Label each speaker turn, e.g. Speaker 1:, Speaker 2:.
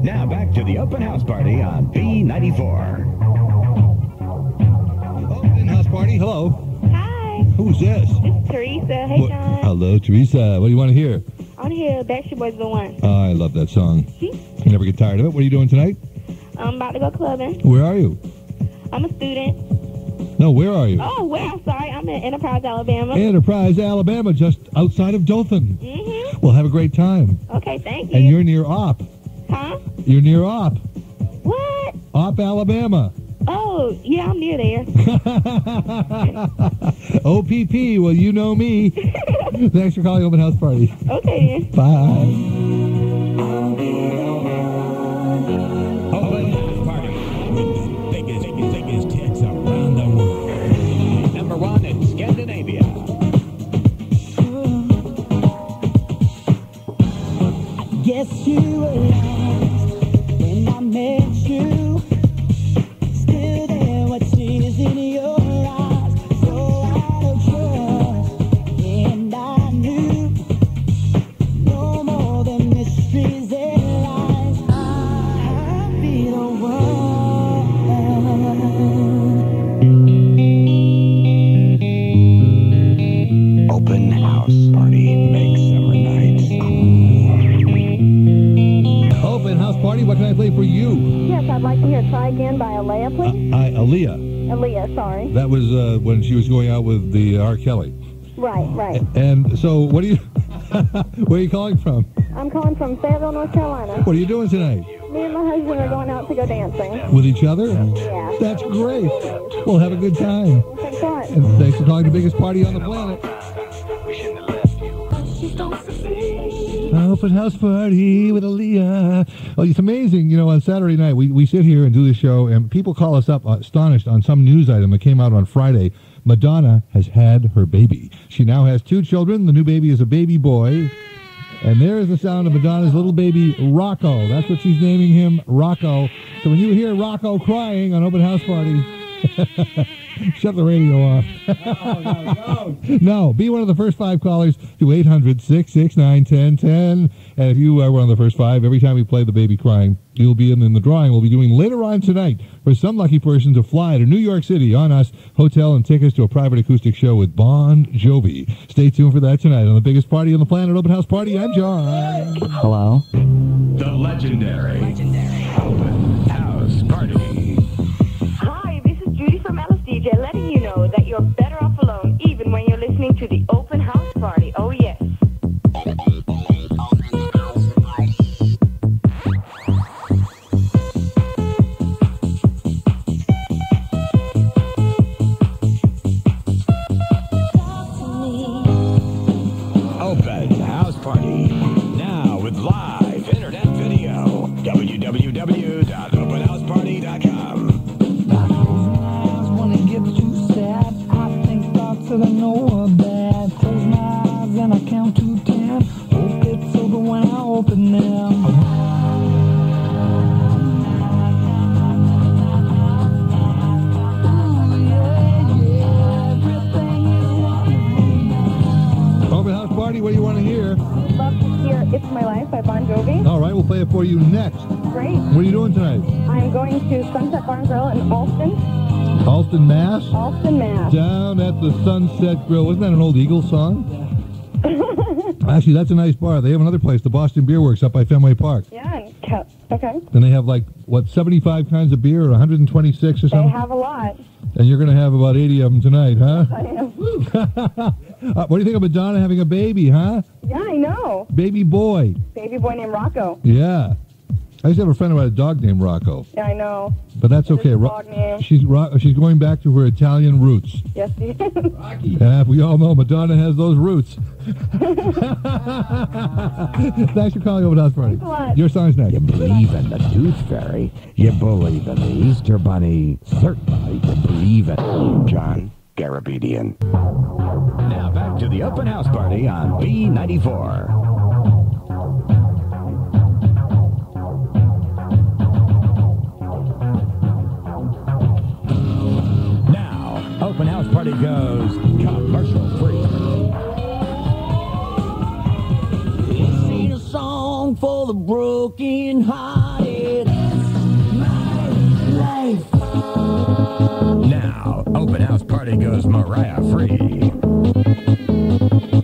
Speaker 1: Now back to the open house party on B94.
Speaker 2: Open house party, hello.
Speaker 3: Hi.
Speaker 2: Who's this?
Speaker 3: It's Teresa. Hey, John.
Speaker 2: Hello, Teresa. What do you want to hear?
Speaker 3: I want to hear Backstreet Boys The One.
Speaker 2: Oh, I love that song. You never get tired of it. What are you doing tonight?
Speaker 3: I'm about to go clubbing.
Speaker 2: Where are you?
Speaker 3: I'm a student.
Speaker 2: No, where are you?
Speaker 3: Oh, where? I'm sorry. I'm in Enterprise, Alabama.
Speaker 2: Enterprise, Alabama, just outside of Dothan.
Speaker 3: Mm-hmm.
Speaker 2: Well, have a great time.
Speaker 3: Okay, thank you.
Speaker 2: And you're near Opp.
Speaker 3: Huh?
Speaker 2: You're near Opp.
Speaker 3: What?
Speaker 2: Opp, Alabama.
Speaker 3: Oh, yeah, I'm near there.
Speaker 2: OPP, well, you know me. Thanks for calling Open House Party.
Speaker 3: Okay.
Speaker 2: Bye.
Speaker 1: Open house party with the biggest hits around the world. #1 in Scandinavia.
Speaker 4: Guess you were lost when I met you. Still there, what tears in your eyes, so out of trust. And I knew no more than mysteries and lies. I'll be the one.
Speaker 1: Open house party makes summer nights.
Speaker 2: Open House Party, what can I play for you?
Speaker 3: Yes, I'd like to hear Try Again by Alea, please.
Speaker 2: Aaliyah.
Speaker 3: Aaliyah, sorry.
Speaker 2: That was when she was going out with the R. Kelly.
Speaker 3: Right.
Speaker 2: And so, what are you... where are you calling from?
Speaker 3: I'm calling from Fayetteville, North Carolina.
Speaker 2: What are you doing tonight?
Speaker 3: Me and my husband are going out to go dancing.
Speaker 2: With each other?
Speaker 3: Yeah.
Speaker 2: That's great. Well, have a good time.
Speaker 3: Thanks a lot.
Speaker 2: And thanks for calling the biggest party on the planet. Open House Party with Aaliyah. Oh, it's amazing. You know, on Saturday night, we sit here and do the show, and people call us up astonished on some news item that came out on Friday. Madonna has had her baby. She now has 2 children. The new baby is a baby boy. And there is the sound of Madonna's little baby, Rocco. That's what she's naming him, Rocco. So when you hear Rocco crying on Open House Party, shut the radio off. No, be one of the first 5 callers to 800-669-1010. And if you are one of the first 5, every time we play the baby crying, you'll be in the drawing. We'll be doing later on tonight for some lucky person to fly to New York City on us, hotel and tickets to a private acoustic show with Bon Jovi. Stay tuned for that tonight on the biggest party on the planet, Open House Party. I'm John.
Speaker 4: Hello?
Speaker 1: The legendary Open House Party.
Speaker 3: Hi, this is Judy from Alice DJ, letting you know that you're better off alone, even when you're listening to the Open House Party. Oh, yes.
Speaker 1: Open house party. Now with live internet video. www.openhouseparty.com.
Speaker 4: When it gets too sad, I think thoughts that I know are bad. Close my eyes and I count to 10. Hope it's over when I open them.
Speaker 2: Open House Party, what do you want to hear?
Speaker 3: Love to hear It's My Life by Bon Jovi.
Speaker 2: All right, we'll play it for you next.
Speaker 3: Great.
Speaker 2: What are you doing tonight?
Speaker 3: I'm going to Sunset Bar and Grill in Alston.
Speaker 2: Alston, Mass?
Speaker 3: Alston, Mass.
Speaker 2: Down at the Sunset Grill. Wasn't that an old Eagles song? Actually, that's a nice bar. They have another place, the Boston Beer Works up by Fenway Park.
Speaker 3: Yeah, okay.
Speaker 2: And they have, 75 kinds of beer or 126 or something?
Speaker 3: They have a lot.
Speaker 2: And you're going to have about 80 of them tonight, huh?
Speaker 3: I am.
Speaker 2: What do you think of Madonna having a baby, huh?
Speaker 3: Yeah, I know.
Speaker 2: Baby boy.
Speaker 3: Baby boy named Rocco.
Speaker 2: Yeah. I used to have a friend who had a dog named Rocco.
Speaker 3: Yeah, I know.
Speaker 2: But that's okay.
Speaker 3: Dog name.
Speaker 2: She's going back to her Italian roots.
Speaker 3: Yes, she is.
Speaker 2: And we all know Madonna has those roots. Thanks for calling Open House Party.
Speaker 3: Thanks a lot.
Speaker 2: Your song's next.
Speaker 1: You believe in the Tooth Fairy. You believe in the Easter Bunny. Certainly you believe in John Garabedian. Now back to the Open House Party on B94. Open House Party goes commercial free.
Speaker 4: This ain't a song for the broken hearted.
Speaker 1: house party goes Mariah free.